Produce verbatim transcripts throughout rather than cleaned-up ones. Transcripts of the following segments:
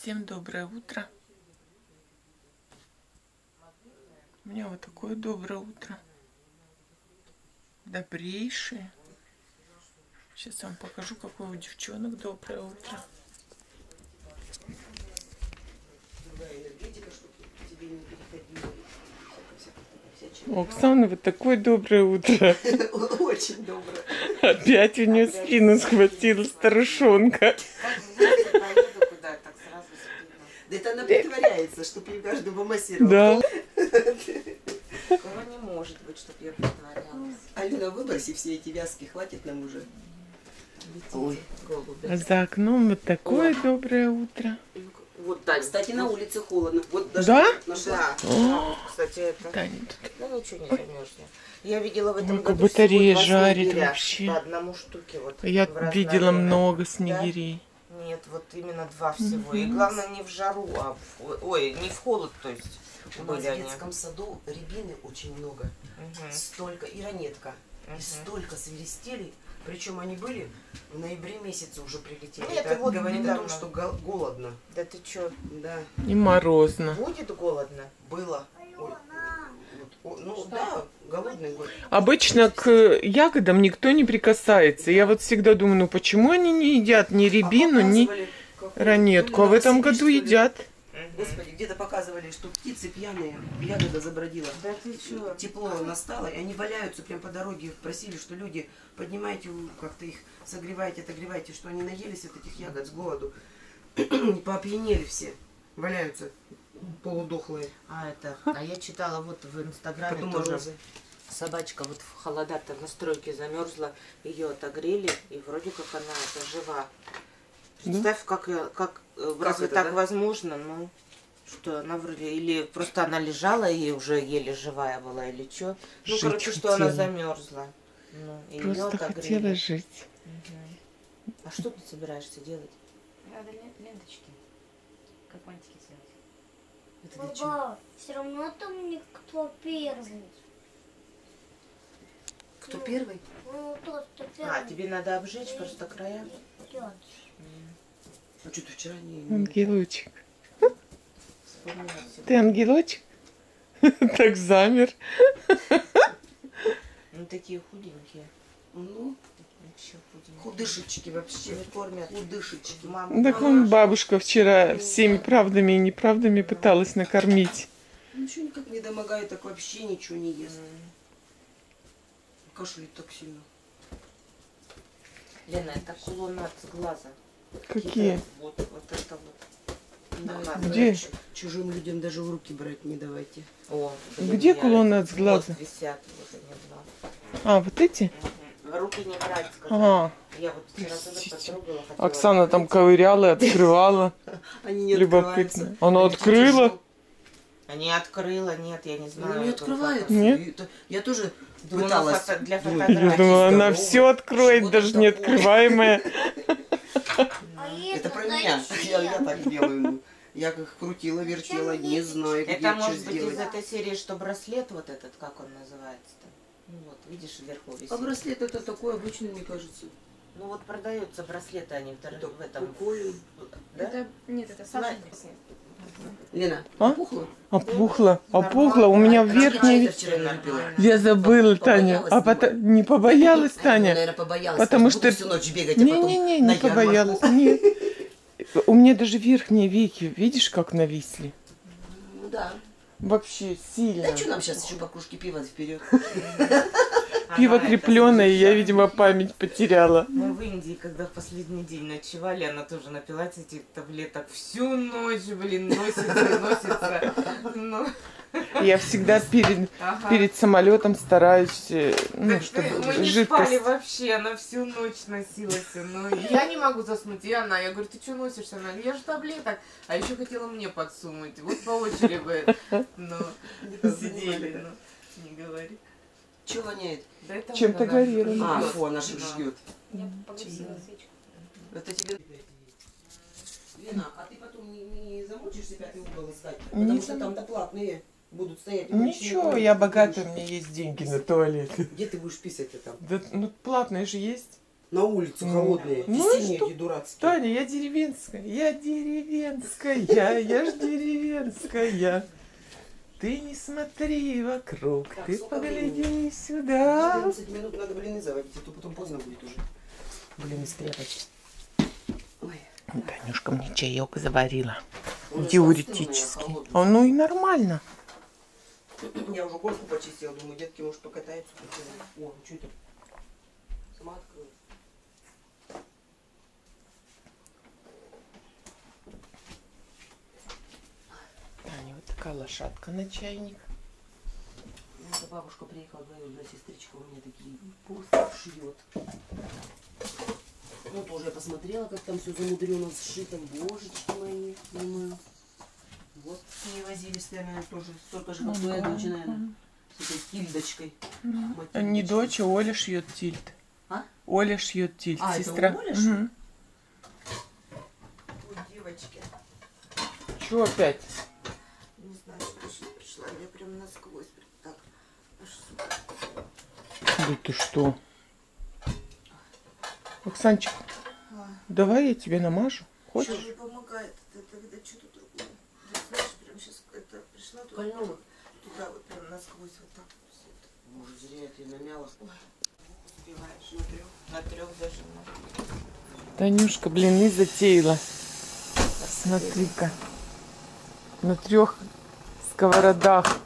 Всем доброе утро. У меня вот такое доброе утро. Добрейшее. Сейчас я вам покажу, какое у девчонок доброе утро. У Оксаны вот такое доброе утро. Очень доброе. Опять у нее спину схватила старушонка. Да это она притворяется, чтобы я каждого массировала. Да. Такого не может быть, чтобы я притворялась. Алена, выброси все эти вязки, хватит нам уже. Ой, голуби. А за окном вот такое О. доброе утро. Вот так. Кстати, на улице холодно. Вот даже да? Нашла. Да. Кстати, это... Да, нет. Ну ничего не замерзнет. Я видела в этом Ой, году как батарея всего два жарит снегиря. вообще. По одному штуке. Вот, Я в видела время. много снегирей. Да? Нет, вот именно два всего. Угу. И главное не в жару, а в... Ой, не в холод, то есть. У нас в детском саду рябины очень много. Угу. Столько, и ранетка. Угу. И столько свиристелей. Причем они были в ноябре месяце уже прилетели. Нет, это вот говорит недавно. о том, что гол голодно. Да ты чё? Да. И морозно. Будет голодно? Было. Ой, вот, ну что? Да, голодный год. Обычно к ягодам никто не прикасается. Я вот всегда думаю, ну почему они не едят ни рябину, а ни ранетку, а в этом году едят. Господи, где-то показывали, что птицы пьяные, ягода забродила. Да ты чё? Тепло настало, и они валяются прям по дороге. Просили, что люди, поднимайте, как-то их согревайте, отогревайте, что они наелись от этих ягод с голоду. Поопьянели все, валяются полудохлые. А это, а я читала вот в Инстаграме Потом тоже. морозы. Собачка вот в холода-то на стройке замерзла, ее отогрели, и вроде как она это жива. Представь, как, как, как разве это, так да? возможно, ну, что она вроде, или просто она лежала и уже еле живая была, или что. Ну, Жить короче, что хотела. она замерзла. Ну, и её Просто отогрели. хотела жить. Угу. А что ты собираешься делать? Надо ленточки, как бантики сделать. Это для чего? Баба, все равно там никто первый. Кто Ну, первый? Ну, тот, кто первый. А, тебе надо обжечь просто края? Идет. А что ты вчера не... Ангелочек. Вспомнила всё. Ты ангелочек? Так замер. Ну, такие худенькие. Ну, Вообще худенькие. худышечки вообще. Не кормят. Худышечки. Мама. Так вон бабушка вчера всеми правдами и неправдами пыталась накормить. Ничего никак не домогает, так вообще ничего не ест. Кашляет так сильно. Лена, это кулон от глаза. Какие? Вот, вот это вот. Да, Ага. Где? ч- Чужим людям даже в руки брать не давайте. О, Где кулоны от глаза? Вот висят, вот они два. А, вот эти? Угу. В руки не брать, сказали. Ага. Я вот вчера тоже потрогала, хотела Оксана там открыть. ковыряла и открывала. Они не Любопытно. открываются. Она Они открыла? тяжело. А не открыла, нет, я не знаю. Они не Я говорю, открываются. как это? Нет? И то- Я тоже Думала, пыталась. фото- для Думаю, фотографии. Я думала, она здорово. все откроет, Что-то даже не такое. открываемое. А Это про меня. Я, я так делаю. ну. Я как крутила, вертела, не знаю, где Это что может быть сделать. из этой серии, что браслет вот этот, как он называется-то? Ну вот, видишь, вверху висит. А браслет это такой обычный, мне кажется. Ну вот продаются браслеты, они в, Это в этом. прикольно. Да? Это, нет, это саженец. Лена, А? опухла? Опухла, опухла. У меня Нормально. верхняя... Ты вчера налепила? Я забыла, Таня. А потом... Не побоялась, Таня? Наверное, побоялась. Потому Потому что... что всю ночь бегать, а потом Не-не-не, на не побоялась. ярмарку. Нет. У меня даже верхние веки, видишь, как нависли? Ну да. Вообще сильно. Да что нам сейчас еще по кружке пива вперед? Пиво Ага, это крепленное, я, слышала. видимо, память потеряла. Мы в Индии, когда в последний день ночевали, она тоже напилась этих таблеток. Всю ночь, блин, носится, носится. Ну, Я всегда перед, ага. перед самолетом стараюсь, э, ну, Так чтобы мы не спали жидкость... вообще, она всю ночь носилась. Ну, я не могу заснуть, и она. Я говорю, ты что носишься? Она, я же таблеток. А еще хотела мне подсунуть. Вот по очереди, ну, сидели, ну, не говори. Че воняет? Да это Чем-то вот она горелым. А, жжёт. фу, она же Да. жгет. Я погасила свечку. Это тебе... Лена, а ты потом не, не замучишься пятый угол искать? Потому Не что зам- там-то платные будут стоять. Ничего, я богатая, у меня есть деньги на туалет. Где ты будешь писать-то там? Да, ну, платные же есть. На улице холодные. Ну и синие что? эти дурацкие. Таня, я деревенская, я деревенская, я ж деревенская. Ты не смотри вокруг, Так, ты сколько погляди времени? сюда. четырнадцать минут надо блины заводить, а то потом поздно будет уже. Блины стряпать. Ой. Танюшка мне чаек заварила. Он же Диуретический. остылый, холодный. А, ну и нормально. Я уже горку почистила, думаю, детки, может, покатаются. О, что это? Сама открылась. Таня, вот такая лошадка на чайник. Эта бабушка приехала, говорила, да, сестричка у меня такие просто шьет. Ну, тоже я посмотрела, как там все замудрено сшито. Божечки мои, думаю. Вот с ней возились, наверное, тоже столько же, как твоя дочь, наверное. С этой тильдочкой. А не дочь, а Оля шьет тильт. А? Оля шьет тильт, А, это сестра. Оля Угу. шьет? Ой, девочки. Чего опять? Не знаю, что пришла. Я прям насквозь. Так. Да ты что? Оксанчик, давай я тебе намажу. Хочешь? Что не помогает, это тогда что-то другое. Вот знаешь, прям сейчас это пришла туда, Кольнула? туда вот прям насквозь вот так вот всё это. Боже, зря я тебя намяла. Успеваешь на трех, на трех даже. На... Танюшка блины затеяла. Смотри-ка. На трех сковородах.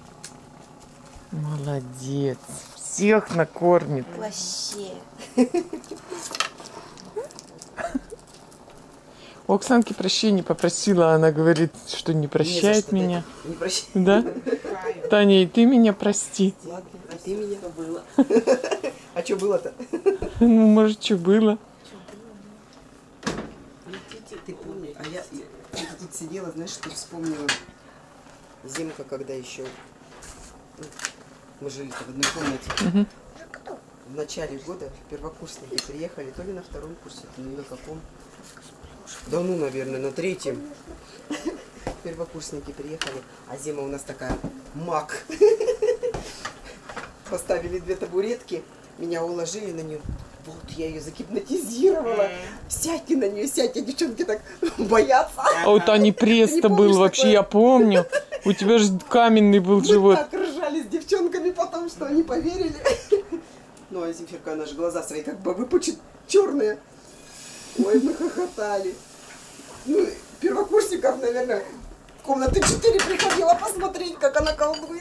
Молодец. Всех накормит. Вообще. У Оксанки прощения попросила. Она говорит, что не прощает Не за что, меня. да, не прощай. Да? Таня, и ты меня прости. Ладно, а ты меня было. А что было-то? Ну, может, что было. Ты помни, а я, я тут сидела, знаешь, что вспомнила. Зимка, когда еще мы жили в одной комнате. Угу. В начале года первокурсники приехали, то ли на втором курсе, то ли на каком. Да ну, наверное, на третьем. Первокурсники приехали, а зима у нас такая мак. Поставили две табуретки, меня уложили на нее. Вот я ее загипнотизировала. Сядьте на нее, сядьте, девчонки так боятся. А у Тани пресс-то Не был помнишь вообще, такое? я помню. У тебя же каменный был Мы живот. так ржали с девчонками потом, что они поверили. Ну, а Земфирка, она же глаза свои как бы выпучит черные. Ой, мы хохотали. Ну, первокурсников, наверное, в комнаты четыре приходила посмотреть, как она колдует.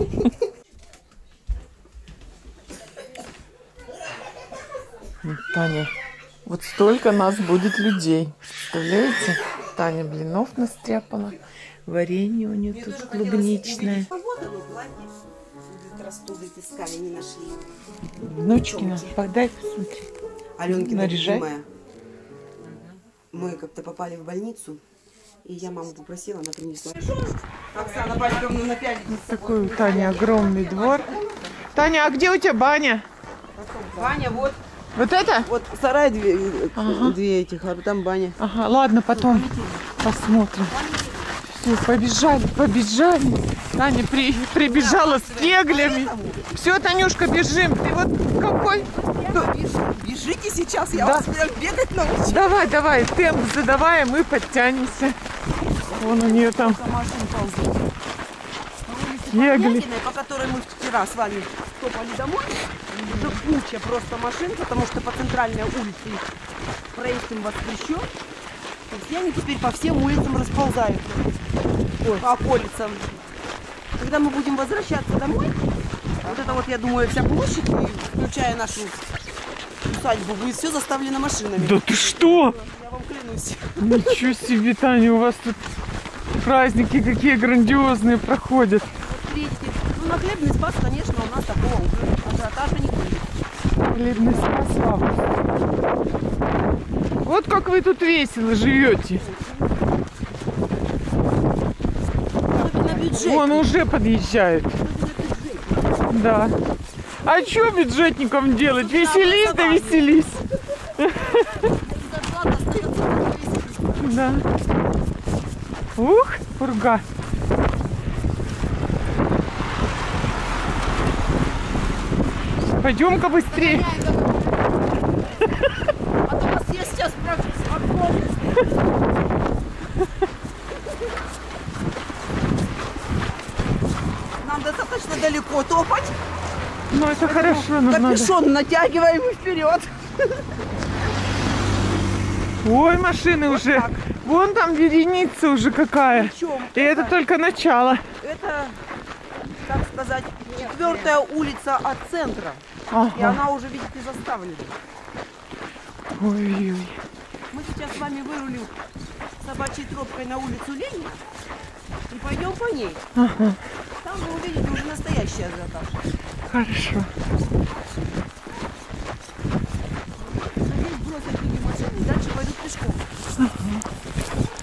Таня, вот столько нас будет людей. Представляете? Таня блинов настряпала. Варенье у нее тут клубничное. А вот оно, платье. Простуды искали, не нашли. Внучкина, подай посмотри. Аленкина Наряжай. любимая. Мы как-то попали в больницу, и я маму попросила, она принесла. Оксана пойдем на пять. Такой у Тани огромный двор. Таня, а где у тебя баня? Баня, вот, Вот это? вот сарай две, Ага. две этих, а там баня. Ага, ладно, потом посмотрим. Все, побежали, побежали. Таня при, прибежала с кеглями. Все, Танюшка, бежим. Ты вот какой? Бежите сейчас, я Да. вас прям бегать научу. Давай, давай, темп задавай, мы подтянемся. Вон у нее там кегли. По которой мы вчера с вами топали домой, это куча просто машин, потому что по центральной улице их проезд им воспрещен. То есть они теперь по всем улицам расползаются, по околицам. Когда мы будем возвращаться домой, вот это вот, я думаю, вся площадь, и включая нашу усадьбу, будет все заставлено машинами. Да ты что? Я вам клянусь. Ничего себе, Таня, у вас тут праздники какие грандиозные проходят. Вот видите, ну на хлебный спас, конечно, у нас такого уже ажиотажа не будет. Хлебный спас в августе. Вот как вы тут весело живете. Особенно бюджет. Вон уже подъезжает. Да. А что бюджетникам делать? Веселись да веселись. Да. Ух, пурга. Пойдем-ка быстрее. далеко топать. Ну это хорошо, нам надо. Капюшон натягиваем и вперед. Ой, машины уже. Вон там вереница уже какая. Причем И это только начало. это, так сказать, четвертая улица от центра. И Ага. она уже, видите, заставлена. Ой-ой. Мы сейчас с вами вырулим собачьей тропкой на улицу Ленина и пойдем по ней. Ага. Там вы увидите уже настоящий ажиотаж. Хорошо. Здесь бросят люди машины и дальше пойдут пешком.